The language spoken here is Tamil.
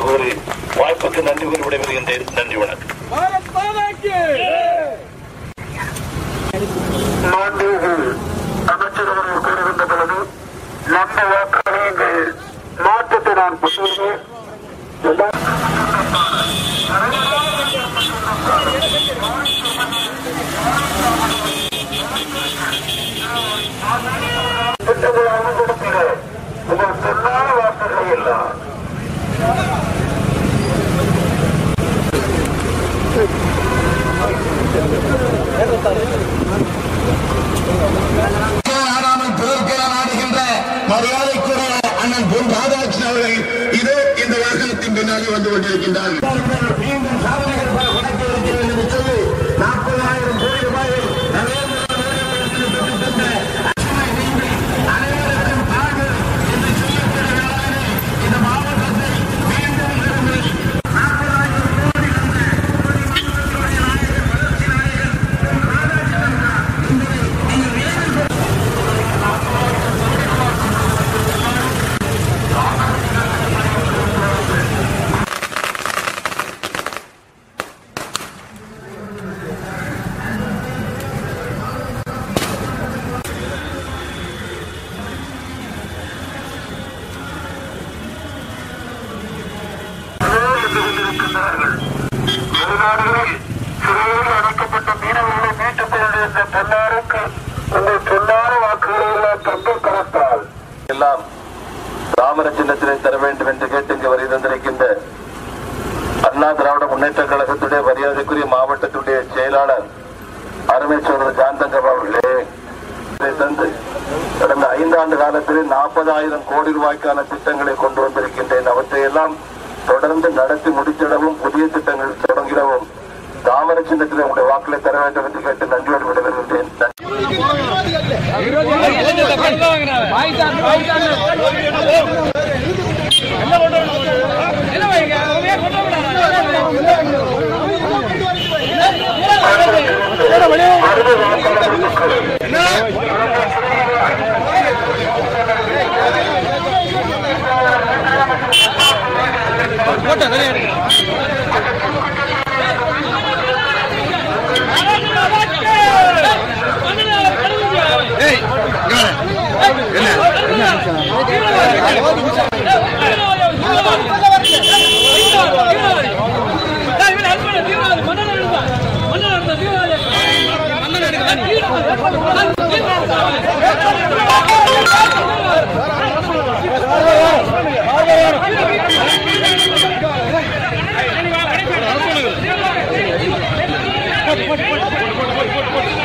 கூறி வாய்ப்புக்கு நன்றி கூறி விடைபெறுகின்றேன். நன்றி, வணக்கம். அமைச்சர் அவர்கள் கூறுகின்ற பொழுது நம்ம வாக்குகளை மாற்றத்தை நான் பெற்றுள்ளேன். திட்டங்களை அமல்படுத்திட உங்கள் சொல்லாத வார்த்தைகளை எல்லாம் மரியாதைக்குரிய அண்ணன் பொன் ராதாகிருஷ்ணன் அவர்கள் இதோ இந்த வாகனத்தின் பின்னாடி வந்து கொண்டிருக்கின்றார்கள். மீண்டும் சாதனைகள் பல வழங்க இருக்கிறது என்று சொல்லி 40,000 கோடி ரூபாயை அனைவருக்கும் பாடு என்று சொல்லக்கூடிய இந்த மாவட்டத்தை மீண்டும் 40,000 கோடி வளர்ச்சி நாயகர் வெளிநாடுகளில் சிறையில் அடைக்கப்பட்ட மீனவர்களை மீட்டுக் கொண்டிருந்த பொன்னாருக்கு உங்கள் பொன்னார வாக்குகளை தங்கள் கரத்தால் எல்லாம் தாமர சின்னத்திலே தர வேண்டும் என்று கேட்டு இங்கு வரை தந்திருக்கின்ற அண்ணா திராவிட முன்னேற்ற கழகத்துடைய மரியாதைக்குரிய மாவட்டத்துடைய செயலாளர் அருமை சோதரர் காந்தங்கர் அவர்களே, தந்து கடந்த 5 ஆண்டு காலத்தில் 40,000 கோடி ரூபாய்க்கான திட்டங்களை கொண்டு வந்திருக்கின்றேன். அவற்றையெல்லாம் தொடர்ந்து நடத்தி முடித்திடவும் புதிய திட்டங்கள் தொடங்கிடவும் தாமர சின்னத்தில் உங்களுடைய வாக்களை தர வேண்டும் என்று கேட்டு நன்றியோடு விடைபெறுகின்றேன். போட்டு